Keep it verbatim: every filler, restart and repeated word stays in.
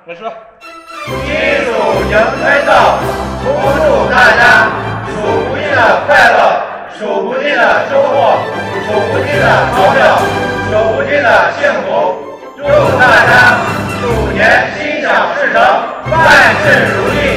我说， 金属迎春到，恭祝大家数不尽的快乐，数不尽的收获，数不尽的钞票，数不尽的幸福。祝大家鼠年心想事成，万事如意。